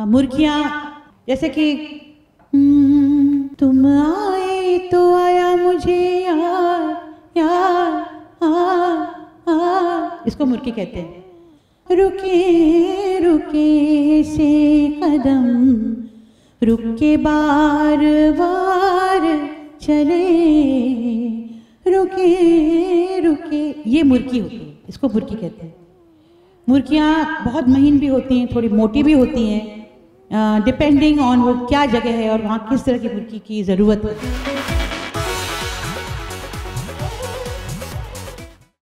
मुर्गियाँ जैसे कि तुम आए तो आया मुझे यार यार इसको मुर्गी कहते हैं। रुके रुके से कदम रुक के बार बार चले, रुके रुके, ये मुर्गी होती है, इसको मुर्गी कहते हैं। मुर्गियाँ बहुत महीन भी होती हैं, थोड़ी मोटी भी होती हैं, डिपेंडिंग ऑन वो क्या जगह है और वहाँ किस तरह की मुर्गी की ज़रूरत होती है।